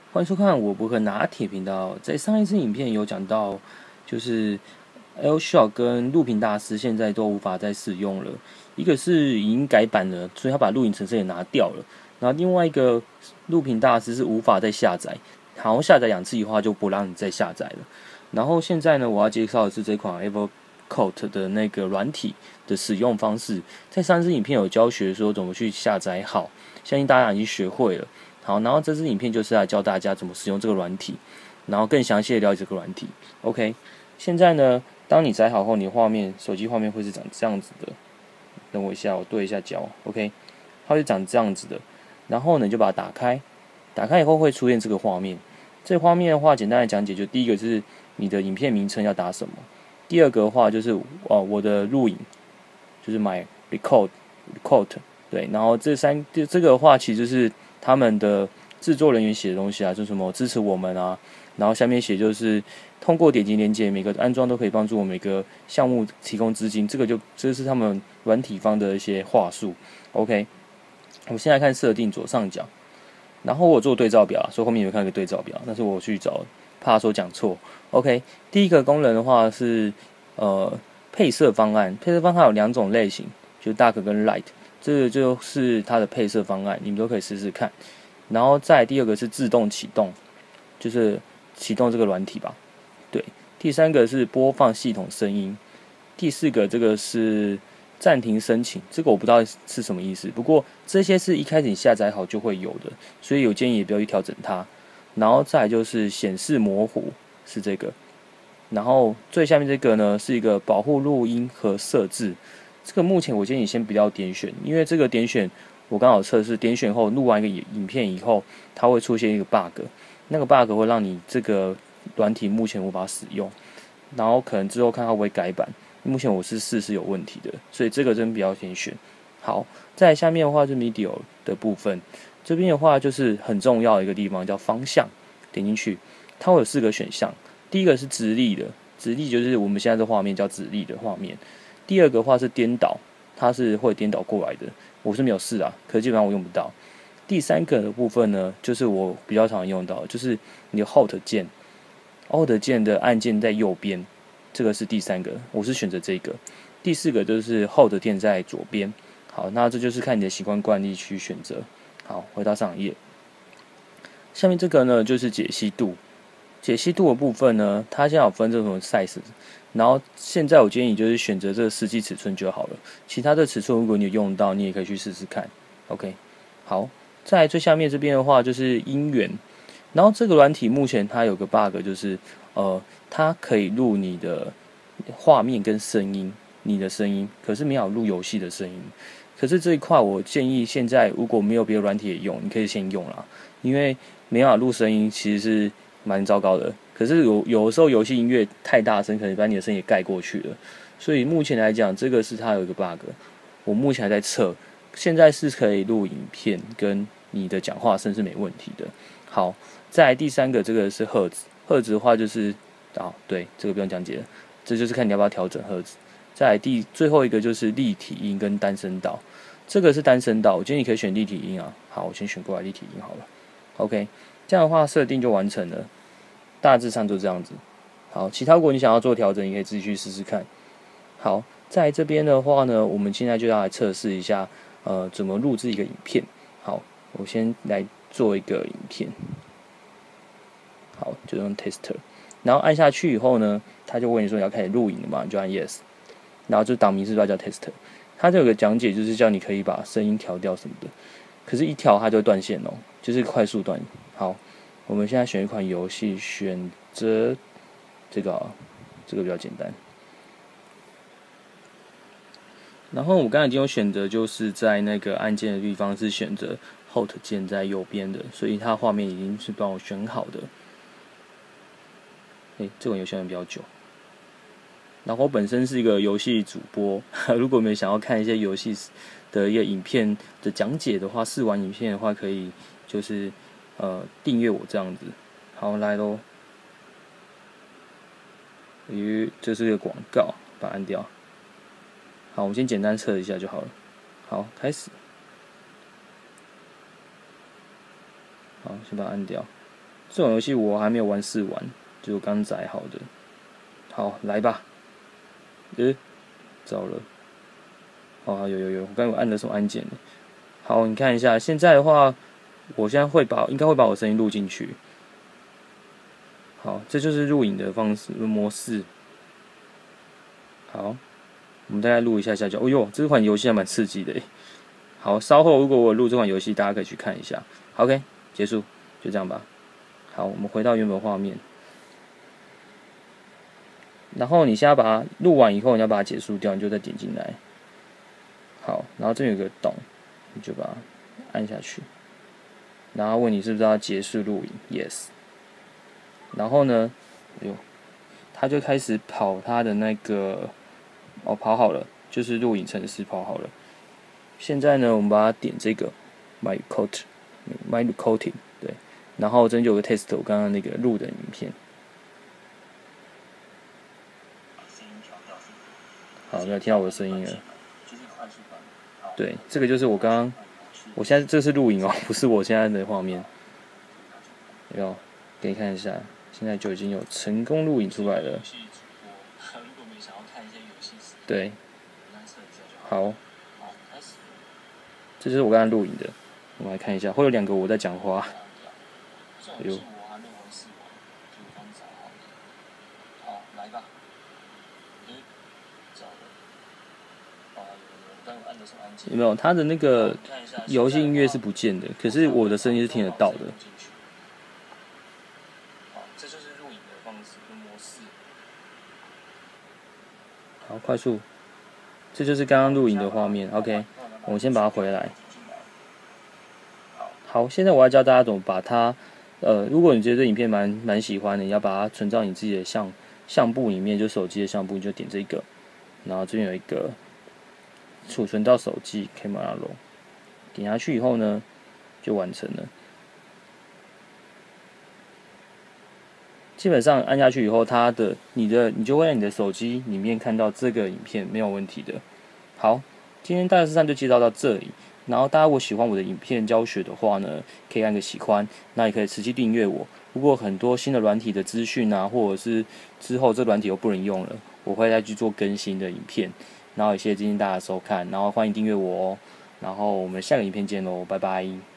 欢迎收看我不可拿铁频道。在上一次影片有讲到，就是 L-Shock 跟录屏大师现在都无法再使用了。一个是已经改版了，所以他把录影程式也拿掉了。然后另外一个录屏大师是无法再下载，好像下载2次以后它就不让你再下载了。然后现在呢，我要介绍的是这款 Evercoat 的那个软体的使用方式。在上次影片有教学说怎么去下载好，相信大家已经学会了。好，然后这支影片就是来教大家怎么使用这个软体，然后更详细的了解这个软体。OK， 现在呢，当你载好后，你的手机画面会是长这样子的。等我一下，我对一下焦。OK， 它会长这样子的。然后呢，你就把它打开，打开以后会出现这个画面。这个画面的话，简单的讲解，就第一个是你的影片名称要打什么，第二个的话就是我的录影，就是 my record， 对，然后这个的话其实是他们的制作人员写的东西啊，就是什么支持我们啊，然后下面写就是通过点击连结，每个安装都可以帮助我每个项目提供资金，这是他们软体方的一些话术。OK， 我们现在看设定左上角，然后我做对照表，所以后面有看一个对照表，但是我去找，怕说讲错。OK， 第一个功能的话是配色方案，配色方案有2种类型，就是 Dark 跟 Light。这个就是它的配色方案，你们都可以试试看。然后再第二个是自动启动，就是启动这个软体吧。对，第3个是播放系统声音，第4个这个是暂停申请，这个我不知道是什么意思。不过这些是一开始你下载好就会有的，所以有建议也不要去调整它。然后再来就是显示模糊，是这个。然后最下面这个呢是一个保护录音和设置。这个目前我建议你先不要点选，因为这个点选我刚好测试，点选后录完一个影片以后，它会出现一个 bug， 那个 bug 会让你这个软体目前无法使用，然后可能之后看它会不会改版。目前我是试是有问题的，所以这个真不要先选。好，在下面的话是 Media 的部分，这边的话就是很重要的一个地方叫方向，点进去，它会有4个选项，第一个是直立的，直立就是我们现在这画面叫直立的画面。第二个话是颠倒，它是会颠倒过来的，我是没有试啊，可是基本上我用不到。第3个的部分呢，就是我比较常用到，就是你的 Alt 键，Alt 键的按键在右边，这个是第3个，我是选择这个。第4个就是 Alt 键在左边。好，那这就是看你的习惯惯例去选择。好，回到上一页，下面这个呢就是解析度。解析度的部分呢，它现在有分这种 size， 然后现在我建议你就是选择这个实际尺寸就好了，其他的尺寸如果你有用到，你也可以去试试看。OK， 好，在最下面这边的话就是音源，然后这个软体目前它有个 bug， 就是它可以录你的画面跟声音，你的声音，可是没有录游戏的声音。可是这一块我建议现在如果没有别的软体也用，你可以先用啦，因为没办法录声音其实是蛮糟糕的。可是有的时候游戏音乐太大声，可能把你的声音也盖过去了。所以目前来讲，这个是它有一个 bug， 我目前还在测，现在是可以录影片跟你的讲话声是没问题的。好，再来第3个，这个是赫兹，赫兹的话就是对，这个不用讲解了，这就是看你要不要调整赫兹。再来最后一个就是立体音跟单声道，这个是单声道，我建议你可以选立体音啊。好，我先选过来立体音好了。OK， 这样的话设定就完成了，大致上就这样子。好，其他如果你想要做调整，你可以自己去试试看。好，在这边的话呢，我们现在就要来测试一下，怎么录制一个影片。好，我先来做一个影片。好，就用 Tester， 然后按下去以后呢，他就问你说你要开始录影了嘛，你就按 Yes， 然后就档名是不是叫 Tester？ 它就有个讲解，就是叫你可以把声音调掉什么的，可是一调它就会断线哦，就是快速断。好，我们现在选一款游戏，选择这个比较简单。然后我刚才已经有选择，就是在那个按键的地方是选择 Alt 键在右边的，所以它画面已经是帮我选好的。这款游戏玩比较久。然后我本身是一个游戏主播，如果你们想要看一些游戏的一个影片的讲解的话，试玩影片的话，可以就是订阅我这样子。好，来咯。这是个广告，把它按掉。好，我们先简单测一下就好了。好，开始。好，先把它按掉。 这种游戏我还没有玩试玩，就我刚载好的。好，来吧。糟了。哦，有，我刚有按了什么按键呢？好，你看一下，现在的话，我现在应该会把我声音录进去。好，这就是录影的方式模式。好，我们大概录一下下就。哦呦，这款游戏还蛮刺激的耶。好，稍后如果我录这款游戏，大家可以去看一下。OK， 结束，就这样吧。好，我们回到原本画面。然后你现在把它录完以后，你要把它结束掉，你就再点进来。好，然后这边有个洞，你就把它按下去。然后问你是不是要结束录影 ？Yes。然后呢，它就开始跑它的那个，跑好了，就是录影程式跑好了。现在呢，我们把它点这个 My Recording， 对，然后这边就有个 test 我刚刚那个录的影片。好，没有听到我的声音了。对，这个就是我刚刚，我现在这是录影哦，不是我现在的画面。有，给你看一下，现在就已经有成功录影出来了。对，好，这就是我刚才录影的，我们来看一下，会有2个我在讲话。有。好，来吧。有没有？它的那个游戏音乐是不见的，可是我的声音是听得到的。好，这就是录影的方式跟模式。好，快速。这就是刚刚录影的画面。OK， 我们先把它回来。好，现在我要教大家怎么把它，如果你觉得这影片蛮喜欢的，你要把它存到你自己的相簿里面，就手机的相簿，你就点这个，然后这边有一个储存到手机 Camera Roll， 点下去以后呢，就完成了。基本上按下去以后，你就会在你的手机里面看到这个影片，没有问题的。好，今天大致上就介绍到这里。然后大家如果喜欢我的影片教学的话呢，可以按个喜欢，那也可以持续订阅我。如果很多新的软体的资讯啊，或者是之后这软体又不能用了，我会再去做更新的影片。然后也谢谢今天大家的收看，然后欢迎订阅我哦。然后我们下个影片见喽，拜拜。